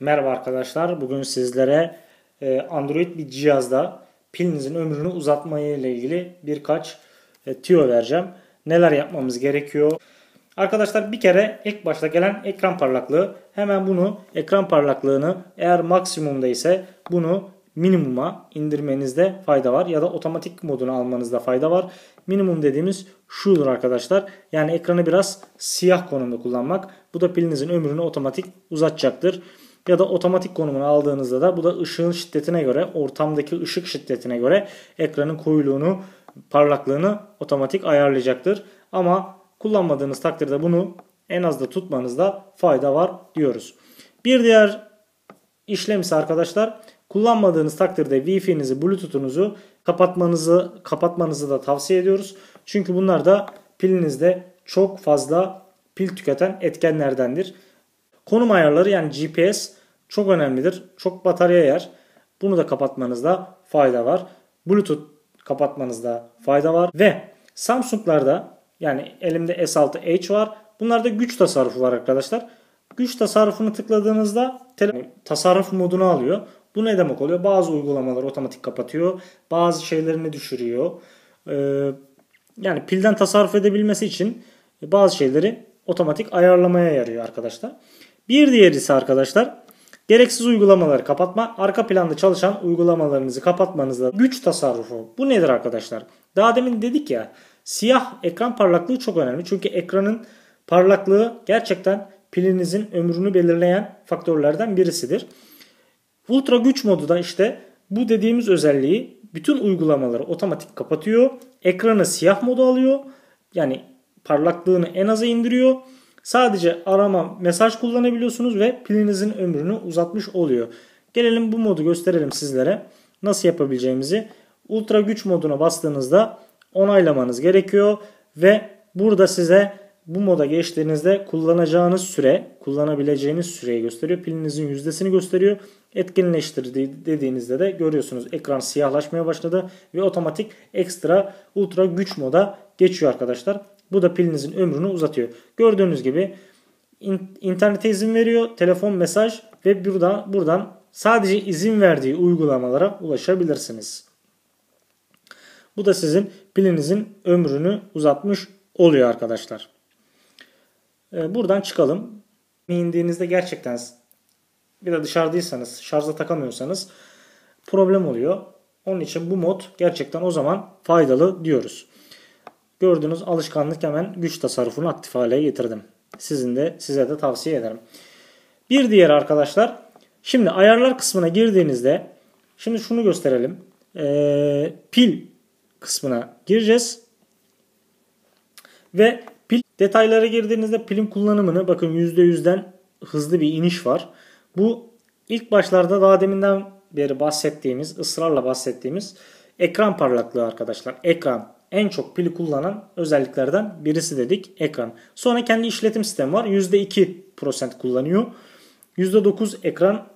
Merhaba arkadaşlar. Bugün sizlere Android bir cihazda pilinizin ömrünü uzatmayı ile ilgili birkaç tüyo vereceğim. Neler yapmamız gerekiyor? Arkadaşlar bir kere ilk başta gelen ekran parlaklığı. Hemen bunu ekran parlaklığını eğer maksimumda ise bunu minimuma indirmenizde fayda var. Ya da otomatik modunu almanızda fayda var. Minimum dediğimiz şudur arkadaşlar. Yani ekranı biraz siyah konumda kullanmak. Bu da pilinizin ömrünü otomatik uzatacaktır. Ya da otomatik konumunu aldığınızda da bu da ışığın şiddetine göre, ortamdaki ışık şiddetine göre ekranın koyuluğunu, parlaklığını otomatik ayarlayacaktır. Ama kullanmadığınız takdirde bunu en az da tutmanızda fayda var diyoruz. Bir diğer işlem ise arkadaşlar, kullanmadığınız takdirde Wi-Fi'nizi, Bluetooth'unuzu kapatmanızı da tavsiye ediyoruz. Çünkü bunlar da pilinizde çok fazla pil tüketen etkenlerdendir. Konum ayarları yani GPS çok önemlidir. Çok batarya yer. Bunu da kapatmanızda fayda var. Bluetooth kapatmanızda fayda var. Ve Samsung'larda yani elimde S6 Edge var. Bunlarda güç tasarrufu var arkadaşlar. Güç tasarrufunu tıkladığınızda tasarruf modunu alıyor. Bu ne demek oluyor? Bazı uygulamaları otomatik kapatıyor. Bazı şeylerini düşürüyor. Yani pilden tasarruf edebilmesi için bazı şeyleri otomatik ayarlamaya yarıyor arkadaşlar. Bir diğeri ise arkadaşlar gereksiz uygulamaları kapatma. Arka planda çalışan uygulamalarınızı kapatmanızda güç tasarrufu. Bu nedir arkadaşlar? Daha demin dedik ya, siyah ekran parlaklığı çok önemli. Çünkü ekranın parlaklığı gerçekten pilinizin ömrünü belirleyen faktörlerden birisidir. Ultra güç modu da işte bu dediğimiz özelliği bütün uygulamaları otomatik kapatıyor. Ekranı siyah modu alıyor. Yani parlaklığını en aza indiriyor. Sadece arama, mesaj kullanabiliyorsunuz ve pilinizin ömrünü uzatmış oluyor. Gelelim bu modu gösterelim sizlere. Nasıl yapabileceğimizi. Ultra güç moduna bastığınızda onaylamanız gerekiyor. Ve burada size bu moda geçtiğinizde kullanacağınız süre, kullanabileceğiniz süreyi gösteriyor. Pilinizin yüzdesini gösteriyor. Etkinleştir dediğinizde de görüyorsunuz ekran siyahlaşmaya başladı ve otomatik ekstra ultra güç moda geçiyor arkadaşlar. Bu da pilinizin ömrünü uzatıyor. Gördüğünüz gibi internete izin veriyor, telefon, mesaj ve buradan sadece izin verdiği uygulamalara ulaşabilirsiniz. Bu da sizin pilinizin ömrünü uzatmış oluyor arkadaşlar. Buradan çıkalım. İndiğinizde gerçekten bir de dışarıdaysanız, şarja takamıyorsanız problem oluyor. Onun için bu mod gerçekten o zaman faydalı diyoruz. Gördüğünüz alışkanlık hemen güç tasarrufunu aktif hale getirdim. Size de tavsiye ederim. Bir diğer arkadaşlar, şimdi ayarlar kısmına girdiğinizde şimdi şunu gösterelim. Pil kısmına gireceğiz. Ve pil detaylara girdiğinizde pilin kullanımını bakın %100'den hızlı bir iniş var. Bu ilk başlarda daha deminden beri ısrarla bahsettiğimiz ekran parlaklığı arkadaşlar. Ekran en çok pili kullanan özelliklerden birisi dedik, ekran. Sonra kendi işletim sistemi var. %2% kullanıyor. %9 ekran